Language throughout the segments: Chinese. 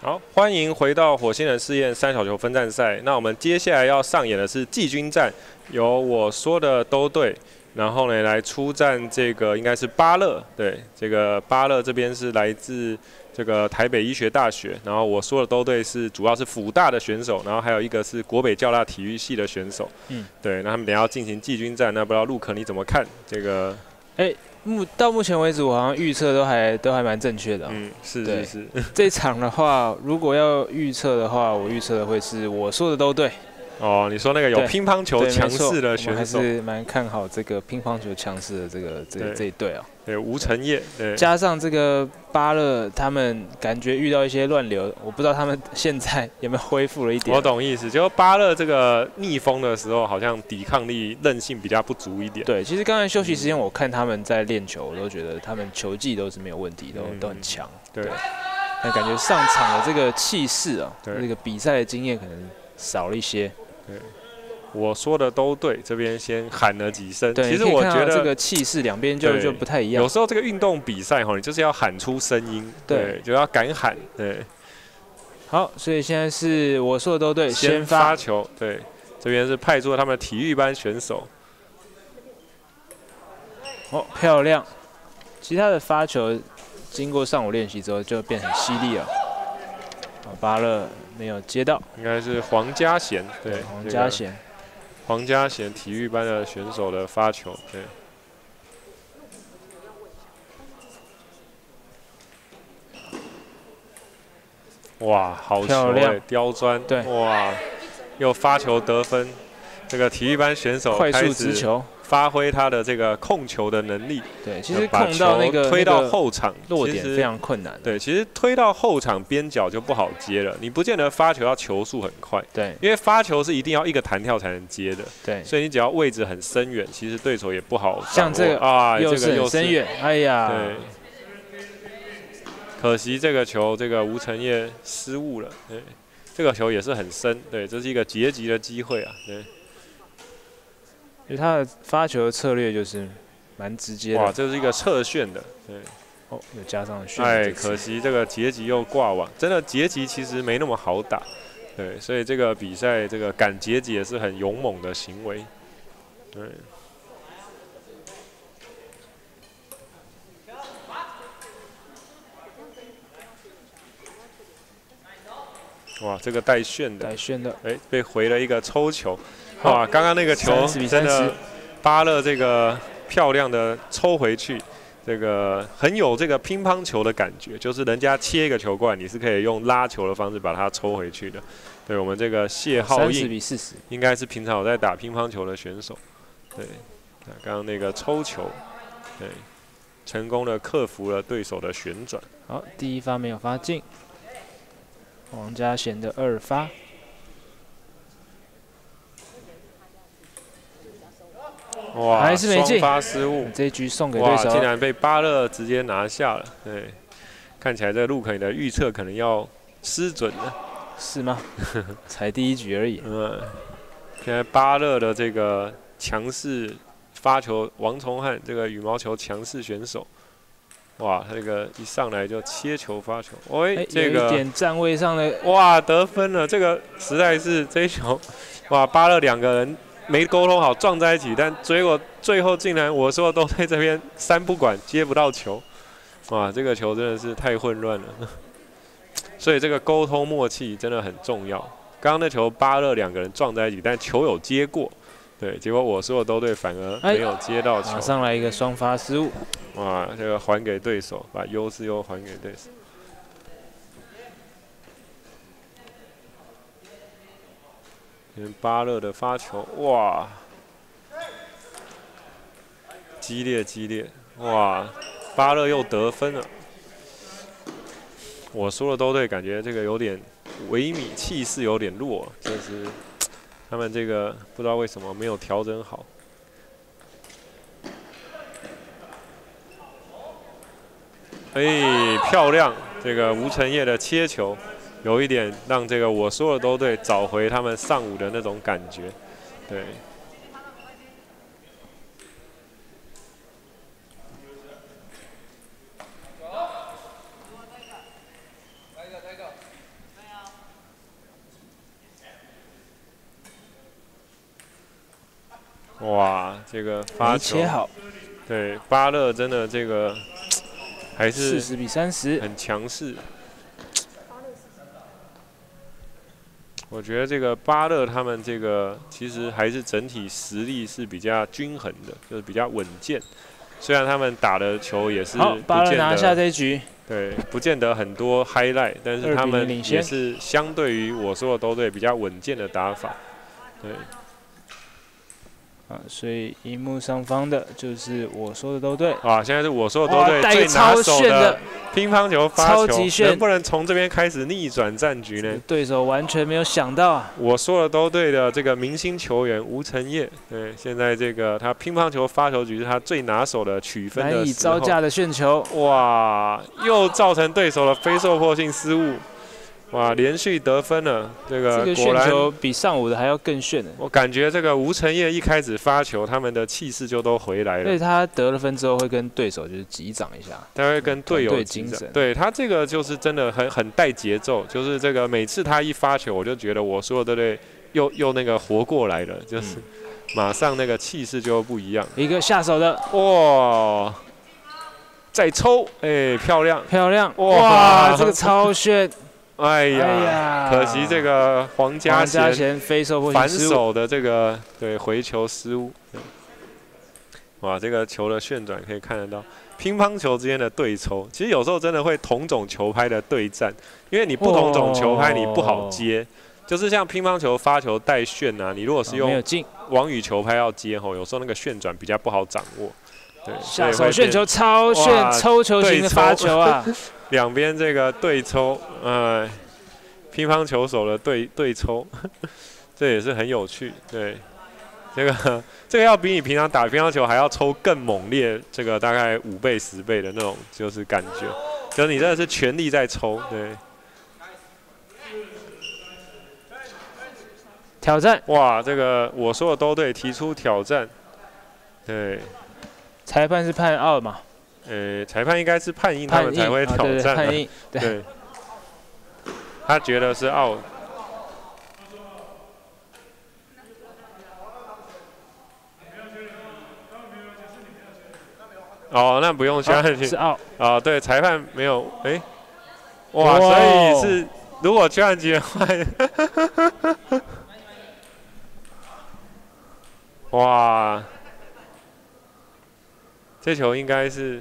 好，欢迎回到火星人试验三小球分站赛。那我们接下来要上演的是季军战，由我说的都对，然后呢来出战这个应该是巴勒，对，这个巴勒这边是来自这个台北医学大学，然后我说的都对是主要是辅大的选手，然后还有一个是国北教大体育系的选手，对，那他们等一下要进行季军战，那不知道陆可你怎么看这个？ 到目前为止，我好像预测都还蛮正确的、 是。 这场的话，如果要预测的话，我预测的会是我说的都对。 哦，你说那个有乒乓球强势的选手， 我还是蛮看好这个乒乓球强势的这一队啊。 对，吴承业，对， 加上这个巴勒，他们感觉遇到一些乱流，我不知道他们现在有没有恢复了一点。 我懂意思，就巴勒这个逆风的时候，好像抵抗力、韧性比较不足一点。 对，其实刚才休息时间，我看他们在练球，我都觉得他们球技都是没有问题，都很强。对，但感觉上场的这个气势啊，这个比赛的经验可能少了一些。 对。我说的都对，这边先喊了几声。 对， 其实我觉得这个气势两边就不太一样。 有时候这个运动比赛你就是要喊出声音，对，就要敢喊，对。 好，所以现在是我说的都对， 先发球，对，这边是派出了他们体育班选手。 哦，漂亮！其他的发球经过上午练习之后就变很犀利了。巴勒没有接到， 应该是黄家贤，对， 黄家贤。 黄家贤体育班的选手的发球，对。哇，好球哎，刁钻，对，哇，又发球得分，这个体育班选手快速直球， 发挥他的这个控球的能力。 对，其实控到那个推到后场落点非常困难。 对，其实推到后场边角就不好接了，你不见得发球要球速很快。 对， 因为发球是一定要一个弹跳才能接的。 对， 所以你只要位置很深远，其实对手也不好。 像这个啊，又是很深远，哎呀， 对。可惜这个球，这个吴承业失误了。对，这个球也是很深。对，这是一个截击的机会啊。对。 因为他的发球的策略就是蛮直接的。 哇，这是一个侧旋的。对。 哦，又加上旋。 哎，可惜这个截击又挂网。真的截击其实没那么好打。对，所以这个比赛这个敢截击也是很勇猛的行为。对。哇，这个带旋的，哎，被回了一个抽球。哇，刚刚那个球真的巴勒这个漂亮的抽回去，这个很有这个乒乓球的感觉，就是人家切一个球过来，你是可以用拉球的方式把它抽回去的。对，我们这个谢浩印 30-40， 应该是平常有在打乒乓球的选手。对，刚刚那个抽球，对，成功的克服了对手的旋转。 好，第一发没有发进。黄家贤的2发， 哇， 还是没进， 双发失误， 这一局送给对手， 竟然被巴勒直接拿下了。对，看起来这陆可你的预测可能要失准了， 是吗？才第一局而已。 现在巴勒的这个强势发球，王崇汉这个羽毛球强势选手。哇，他这个一上来就切球发球，这个有一点站位上的， 哇，得分了！这个实在是这一球，哇，巴勒两个人没沟通好撞在一起，但结果最后竟然我说都在这边3不管接不到球，哇，这个球真的是太混乱了。所以这个沟通默契真的很重要。刚刚那球巴勒两个人撞在一起，但球有接过。对，结果我说的都对，反而没有接到球。 马上来一个双发失误。 哇，这个还给对手，把优势又还给对手。巴勒的发球，哇，激烈，哇，巴勒又得分了。我说的都对，感觉这个有点萎靡，气势有点弱，就是他们这个不知道为什么没有调整好。漂亮！这个吴承业的切球，有一点让这个我说的都对找回他们上午的那种感觉，对。 这个发球切好。 对，巴勒真的这个还是 40比30， 很强势。我觉得这个巴勒他们这个其实还是整体实力是比较均衡的，就是比较稳健。虽然他们打的球也是好，巴勒拿下这一局。 对，不见得很多 highlight， 但是他们也是相对于我说的都对比较稳健的打法。对。 所以荧幕上方的就是我说的都对。 现在是我说的都对，最拿手的乒乓球发球，能不能从这边开始逆转战局呢？ 对手完全没有想到啊！ 我说的都对的这个明星球员吴承业，对，现在这个他乒乓球发球局是他最拿手的取分的时候， 难以招架的旋球， 哇，又造成对手的非受迫性失误。哇，连续得分了！这个旋球比上午的还要更炫呢。 我感觉这个吴承业一开始发球，他们的气势就都回来了。 所以他得了分之后，会跟对手就是击掌一下， 他会跟队友击掌。对他这个就是真的很带节奏，就是这个每次他一发球，我就觉得我说的对，又那个活过来了，就是马上那个气势就不一样。 一个下手的， 哇！再抽，漂亮， 漂亮！哇，这个超炫！ 哎呀，可惜这个黄家贤非受迫反手的这个回球失误。哇，这个球的旋转可以看得到，乒乓球之间的对抽，其实有时候真的会同种球拍的对战，因为你不同种球拍你不好接，就是像乒乓球发球带旋啊，你如果是用王羽球拍要接有时候那个旋转比较不好掌握。对， 下手旋球超炫，抽球型的发球啊！ 两边这个对抽，乒乓球手的对抽，这也是很有趣。对，这个要比你平常打乒乓球还要抽更猛烈，这个大概5倍10倍的那种，就是感觉，就是你真的是全力在抽。对， 挑战！ 哇，这个我说的都对，提出挑战。对， 裁判是判out嘛？ 裁判应该是判硬，他们才会挑战。 判硬，对， 他觉得是 out。那不用下去。 是 out。 对，裁判没有，哇，所以是如果缺憾级的话，哇，这球应该是。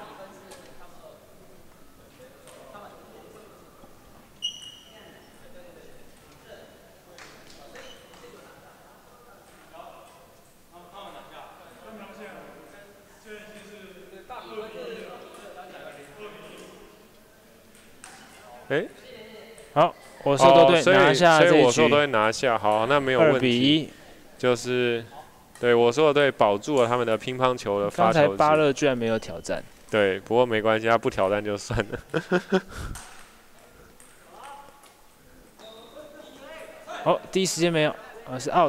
好，我说都对，拿下这一局。 所以我说都会拿下，好，那没有问题。2比1，就是对我说的对，保住了他们的乒乓球的发球。 刚才巴勒居然没有挑战。 对，不过没关系，他不挑战就算了。 好，第一时间没有，是 out。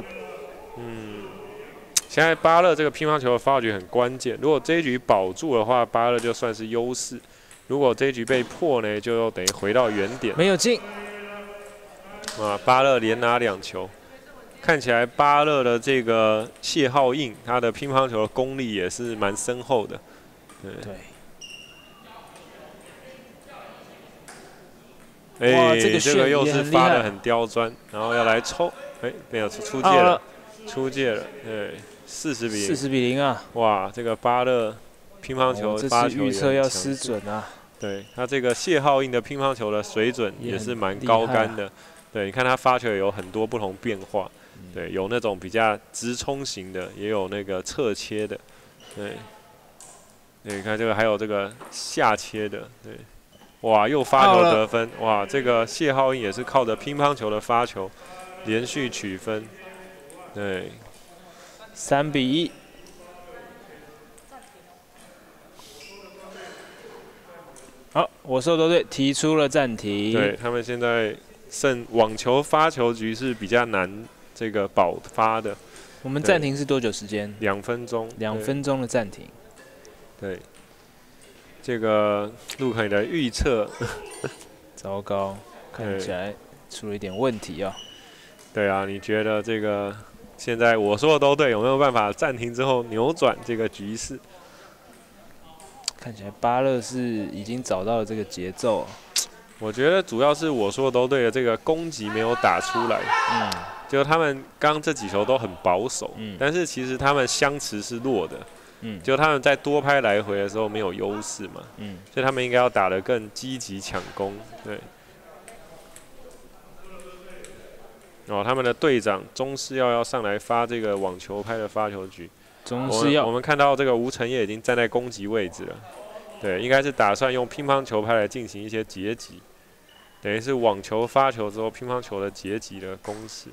现在巴勒这个乒乓球的发球局很关键，如果这一局保住的话，巴勒就算是优势。如果这一局被破呢，就等于回到原点。 没有进。 巴勒连拿2球，看起来巴勒的这个谢浩印，他的乒乓球的功力也是蛮深厚的。 对。 这个又是发得很刁钻，然后要来抽，没有出界了，出界了，对，40比0。 40比0啊！ 哇，这个巴勒乒乓球发球预测要失准啊！ 对他这个谢浩印的乒乓球的水准也是蛮高干的。对，你看他发球有很多不同变化，对，有那种比较直冲型的，也有那个侧切的，对，你看这个还有这个下切的，对，哇，又发球得分，哇，这个谢浩印也是靠着乒乓球的发球连续取分，对 ，3比1。好，我说都对，提出了暂停。 对他们现在剩网球发球局是比较难这个保发的。 我们暂停是多久时间 ？2分钟。 2分钟的暂停。 对，这个陆可你的预测， 糟糕，看起来出了一点问题啊。 对啊，你觉得这个现在我说的都对，有没有办法暂停之后扭转这个局势？ 看起来巴勒是已经找到了这个节奏。 我觉得主要是我说的都对的，这个攻击没有打出来。就他们刚这几球都很保守，但是其实他们相持是弱的。就他们在多拍来回的时候没有优势嘛。所以他们应该要打得更积极抢攻。对。他们的队长钟世耀要上来发这个网球拍的发球局。钟世耀，我们看到这个吴承业已经站在攻击位置了。对，应该是打算用乒乓球拍来进行一些截击，等于是网球发球之后乒乓球的截击的攻势。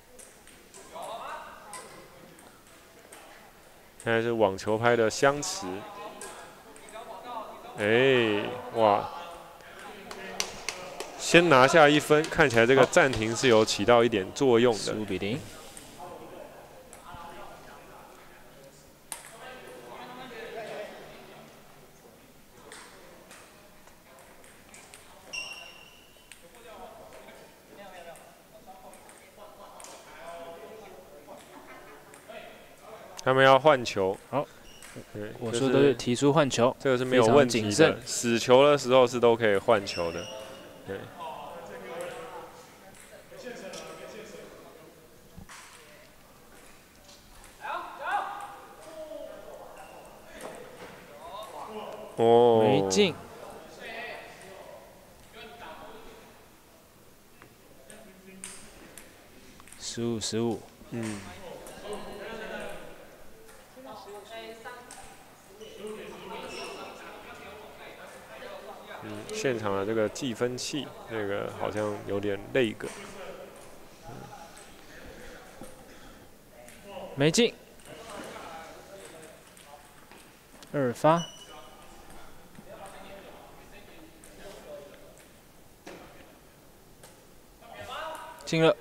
现在是网球拍的相持。哇！先拿下1分，看起来这个暂停是有起到一点作用的。 15比0。 他们要换球。 好，对，我说的提出换球， 这个是没有问题的。死球的时候是都可以换球的。对。 没进。15-15。 现场的这个计分器，这个好像有点累个。 没进。2发。进了。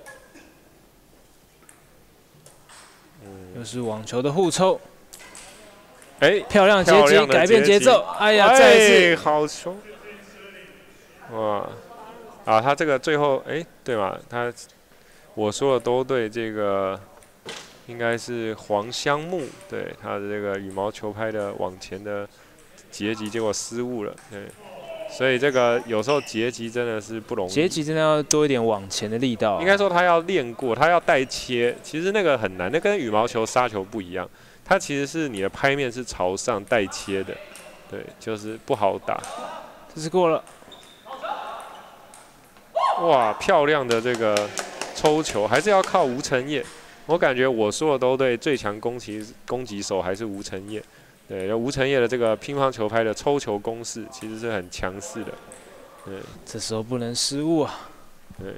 又是网球的互抽。漂亮截击，改变节奏。哎呀，再一次好球！哇，他这个最后对嘛？我说的都对，这个应该是黄香木，对他的这个羽毛球拍的往前的截击，结果失误了，对，所以这个有时候截击真的是不容易。 截击真的要多一点往前的力道。 应该说他要练过，他要带切，其实那个很难，那跟羽毛球杀球不一样，它其实是你的拍面是朝上带切的，对，就是不好打。 这是过了。 哇，漂亮的这个抽球，还是要靠吴承业。我感觉我说的都对，最强攻击手还是吴承业。对，吴承业的这个乒乓球拍的抽球攻势其实是很强势的。对， 这时候不能失误啊。 对，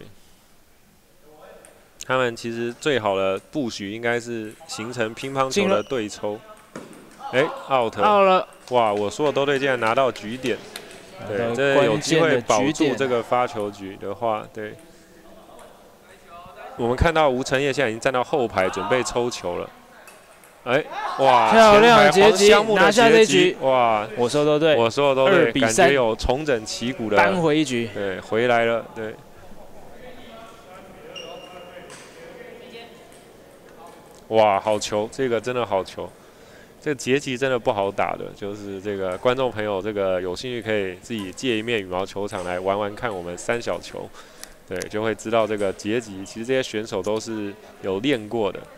他们其实最好的布局应该是形成乒乓球的对抽。out 了。 哇，我说的都对，竟然拿到局点。对，这有机会保住这个发球局的话，对。我们看到吴承业现在已经站到后排，准备抽球了。哇， 漂亮截击，拿下这局。 哇， 我说都对， 我说的都对，感觉有重整旗鼓的扳回一局。 对，回来了，对。哇，好球，这个真的好球。这个截击真的不好打的，就是这个观众朋友，这个有兴趣可以自己借一面羽毛球场来玩玩看我们3小球，对，就会知道这个截击，其实这些选手都是有练过的。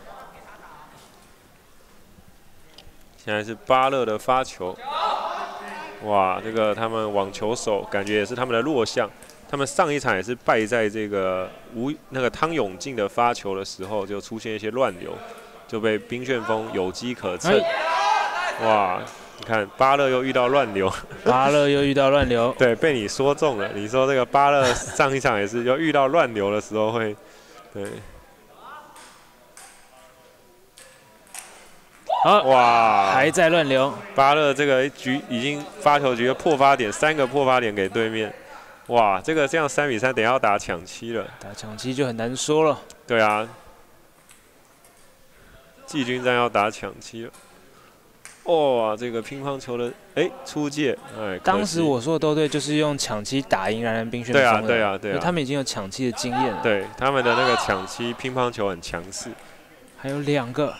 现在是巴勒的发球，哇，这个他们网球手感觉也是他们的弱项，他们上一场也是败在这个汤永进的发球的时候，就出现一些乱流，就被冰旋风有机可乘。哇，你看巴勒又遇到乱流， 巴勒又遇到乱流， 对，被你说中了。你说这个巴勒上一场也是又遇到乱流的时候会，对。哇， 还在乱流。 巴勒这个局已经发球局的破发点，3个破发点给对面。哇，这样3比3，等一下要打抢七了。 打抢七就很难说了。 对啊，季军战要打抢七了。哇，这个乒乓球的出界， 当时我说的都对，就是用抢七打赢蓝人冰旋风。 对啊， 因为他们已经有抢七的经验了。 对，他们的那个抢七乒乓球很强势。 还有2个，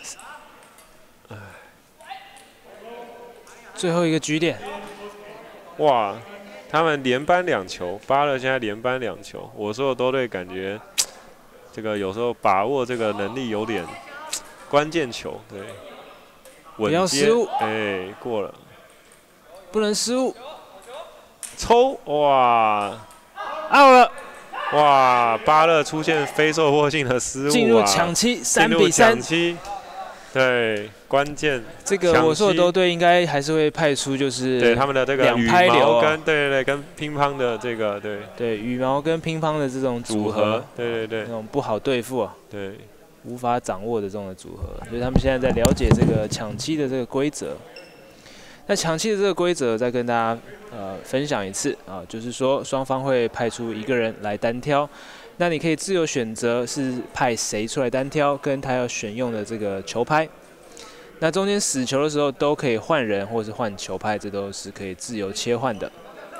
最后一个局点。 哇，他们连扳2球，巴勒现在连扳2球。我说的都对，感觉这个有时候把握这个能力有点关键球，对， 不要失误， 哎，过了， 不能失误， 抽，哇 ，out 了。 哇，巴勒出现非受迫性的失误啊！ 进入抢七，3比3。 对，关键。 这个我说的都对，应该还是会派出就是对他们的这个 2拍流跟对跟乒乓的这个对羽毛跟乒乓的这种组合， 对， 那种不好对付啊， 对， 无法掌握的这种的组合，所以他们现在在了解这个抢七的这个规则。那抢七的这个规则再跟大家分享一次啊，就是说双方会派出1个人来单挑，那你可以自由选择是派谁出来单挑，跟他要选用的这个球拍。那中间死球的时候都可以换人或是换球拍，这都是可以自由切换的。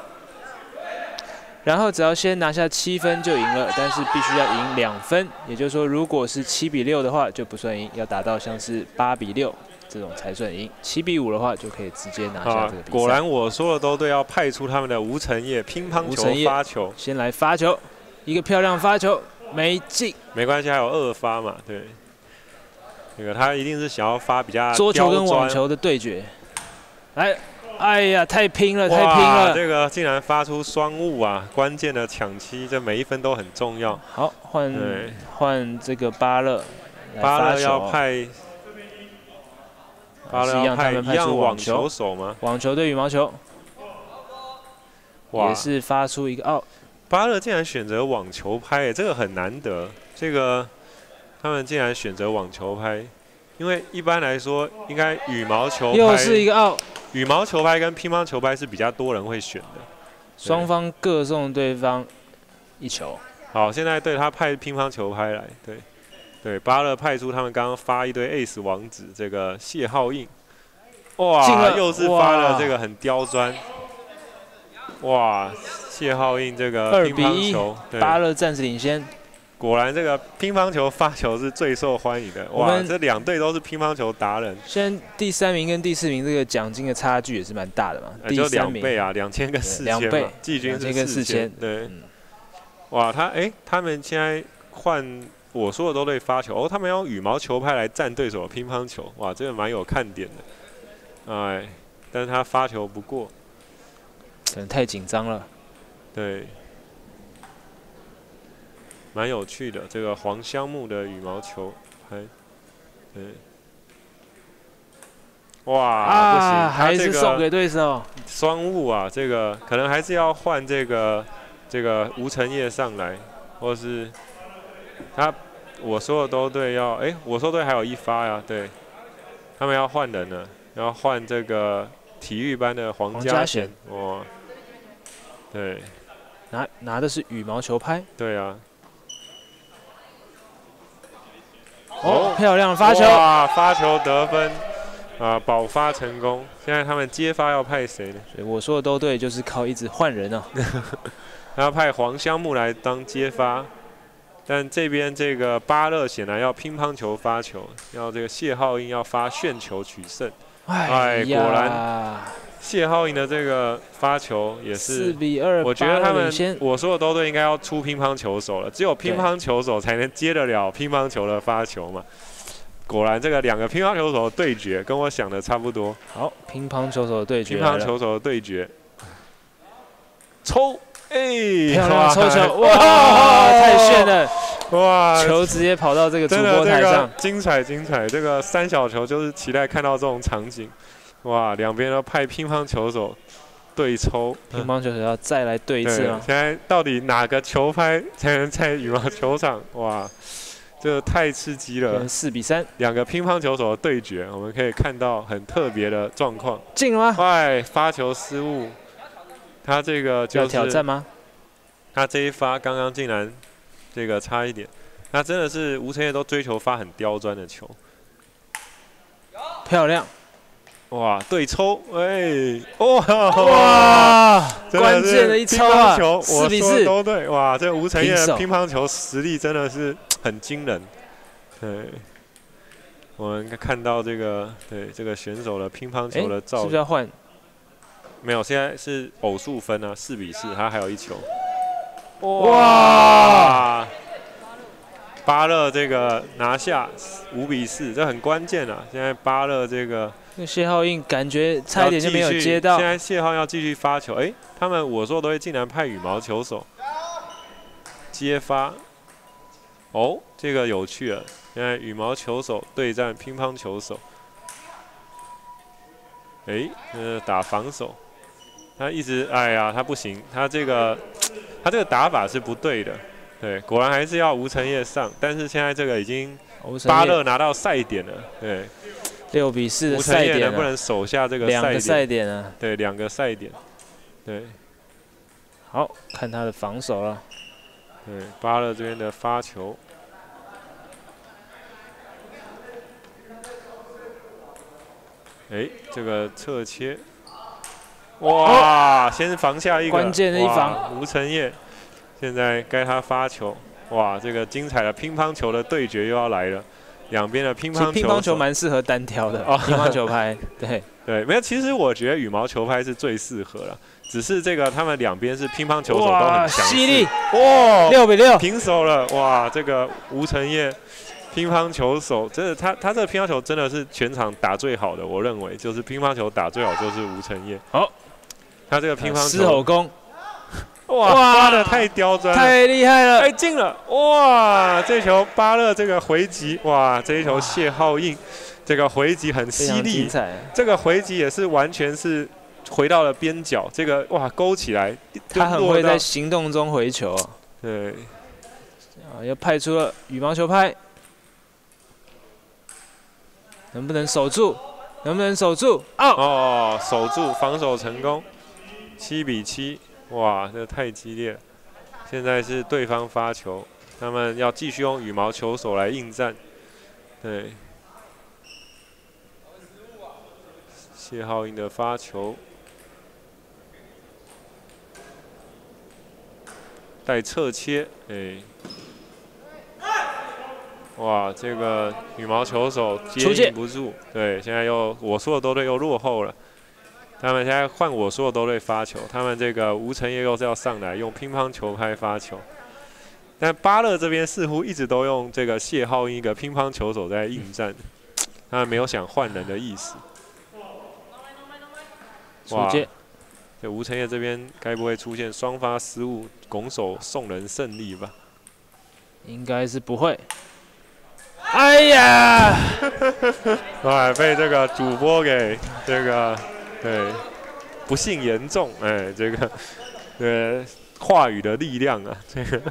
然后只要先拿下7分就赢了，但是必须要赢2分，也就是说如果是7比6的话就不算赢，要达到像是8比6。这种才算赢，7比5的话就可以直接拿下这个比赛。 果然我说的都对，要派出他们的吴承业乒乓球发球， 先来发球，一个漂亮发球没进， 没关系，还有2发嘛，对。那个他一定是想要发比较桌球跟网球的对决，哎呀，太拼了，太拼了！ 这个竟然发出双误啊！关键的抢七，这每一分都很重要。 好，换这个巴勒要派。 一样，他们派出网球手吗？ 网球对羽毛球，也是发出一个out。 巴勒竟然选择网球拍，这个很难得。这个他们竟然选择网球拍，因为一般来说应该羽毛球拍又是一个out。 羽毛球拍跟乒乓球拍是比较多人会选的。 双方各送对方1球。 好，现在对他派乒乓球拍来，对，巴勒派出他们刚刚发一堆 Ace 王子，这个谢浩印，哇，又是发了这个很刁钻，哇，谢浩印这个乒乓球 ，2比1，巴勒暂时领先。 果然这个乒乓球发球是最受欢迎的，哇，这2队都是乒乓球达人。 现在第3名跟第4名这个奖金的差距也是蛮大的嘛， 就2倍啊，2000跟4000嘛，季军是4000，对，哇，他们现在换。我说的都对发球他们要用羽毛球拍来占对手的乒乓球，哇，这个蛮有看点的，哎，但是他发球不过， 可能太紧张了， 对，蛮有趣的这个黄香木的羽毛球拍，对，哇，不行， 还是送给对手， 双误啊，这个可能还是要换这个吴承业上来，或是。我说的都对，我说对，还有1发呀，对，他们要换人了，要换这个体育班的黄家贤，哇，对， 拿的是羽毛球拍， 对啊， 漂亮发球， 哇，发球得分，保发成功，现在他们接发要派谁呢？ 所以我说的都对，就是靠一直换人啊， 他要派黄香木来当接发。但这边这个巴勒显然要乒乓球发球，要这个谢浩印要发旋球取胜。哎，果然谢浩印的这个发球也是 4比2， 我觉得他们我说的都对，应该要出乒乓球手了，只有乒乓球手才能接得了乒乓球的发球嘛。果然这个2个乒乓球手的对决跟我想的差不多。 好，乒乓球手的对决， 乒乓球手的对决，抽。 漂亮抽球，哇，太炫了！哇，球直接跑到这个主播台上， 精彩！这个3小球就是期待看到这种场景。哇，两边都派乒乓球手对抽， 乒乓球手要再来对一次吗？ 现在到底哪个球拍才能在羽毛球场？哇，这个太刺激了 ！4比3， 两个乒乓球手的对决，我们可以看到很特别的状况。 进了吗？ 快，发球失误。他这个就是要挑战吗？ 他这一发刚刚竟然这个差一点，他真的是吴承业都追求发很刁钻的球， 漂亮！ 哇，对抽， 哇，关键的一抽啊！4比4 都对，哇，这吴承业的乒乓球实力真的是很惊人，对。 我们看到这个这个选手的乒乓球的照， 是不是要换？ 没有，现在是偶数分啊，4比4，他还有1球。 哇！ 巴勒这个拿下5比4，这很关键啊。现在巴勒这个谢浩印感觉差一点就没有接到。 现在谢浩要继续发球，他们我说都会竟然派羽毛球手接发。哦，这个有趣了。现在羽毛球手对战乒乓球手，打防守，他一直他不行，他这个打法是不对的。对，果然还是要吴承业上，但是现在这个已经巴勒拿到赛点了，对 ，6比4的赛点， 能不能守下这个 2个赛点啊？ 对，2个赛点，对， 好看他的防守了。 对，巴勒这边的发球，这个侧切，哇，先防下一个关键的一防， 吴承业。现在该他发球，哇，这个精彩的乒乓球的对决又要来了。两边的乒乓球蛮适合单挑的，乒乓球拍， 对，没有。其实我觉得羽毛球拍是最适合了，只是这个他们两边是乒乓球手都很强势， 犀利，哇，6比6， 平手了，哇，这个吴承业乒乓球手真的，他这个乒乓球真的是全场打最好的，我认为就是乒乓球打最好就是吴承业。 好， 他这个乒乓球狮吼功。 哇，发的太刁钻了， 太厉害了！ 进了！哇，这球巴勒这个回击，哇，这一球谢浩印，这个回击很犀利，这个回击也是完全是回到了边角，这个哇勾起来， 他很会在行动中回球。 对， 又派出了羽毛球拍，能不能守住？能不能守住？ 哦，守住，防守成功，7比7。哇，这太激烈了！现在是对方发球，他们要继续用羽毛球手来应战。对，谢浩印的发球，带侧切，哇，这个羽毛球手接应不住，对，现在我说的都对，又落后了。他们现在换我说的都对发球，他们这个吴承业又是要上来用乒乓球拍发球，但巴勒这边似乎一直都用这个谢浩印一个乒乓球手在应战，他们没有想换人的意思。 哇， 这吴承业这边该不会出现双发失误，拱手送人胜利吧？ 应该是不会。哎呀！ 被这个主播给这个。对，不幸严重，这个，话语的力量啊，这个，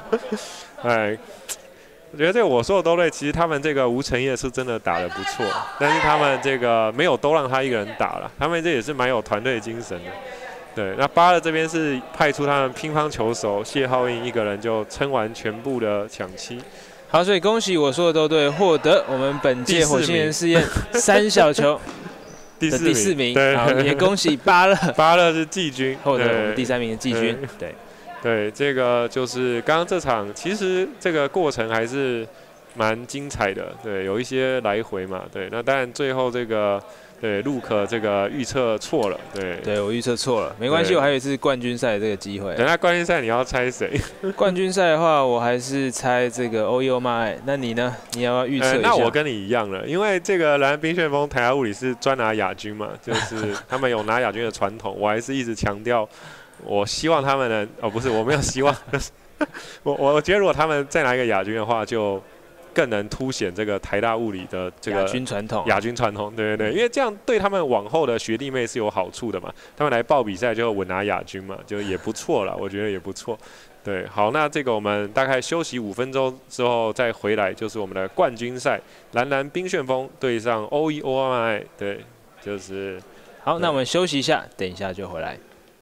我觉得这个我说的都对。其实他们这个吴承业是真的打得不错，但是他们这个没有都让他一个人打了，他们这也是蛮有团队精神的。对，那巴勒这边是派出他们乒乓球手谢浩印一个人就撑完全部的抢七。 好，所以恭喜我说的都对，获得我们本届火星人试验3小球。第4名，好，也恭喜巴勒， 巴勒是季军， 获得我们第3名的季军， 对，这个就是刚刚这场，其实这个过程还是蛮精彩的，对，有一些来回嘛，对，那当然最后这个对陆可这个预测错了， 对我预测错了，没关系，我还有一次冠军赛这个机会。 等下冠军赛你要猜谁？ 冠军赛的话，我还是猜这个欧优马爱。那你呢？你要不要预测一下？ 那我跟你一样了，因为这个蓝冰旋风台大物理是专拿亚军嘛，就是他们有拿亚军的传统，我还是一直强调，我希望他们能，不是，我没有希望，我觉得如果他们再拿一个亚军的话，就更能凸显这个台大物理的这个亚军传统。 亚军传统，对，因为这样对他们往后的学弟妹是有好处的嘛。他们来报比赛就稳拿亚军嘛，就也不错了，我觉得也不错。对，好，那这个我们大概休息5分钟之后再回来，就是我们的冠军赛，蓝冰旋风对上OEOMI，对，就是。 好，那我们休息一下，等一下就回来。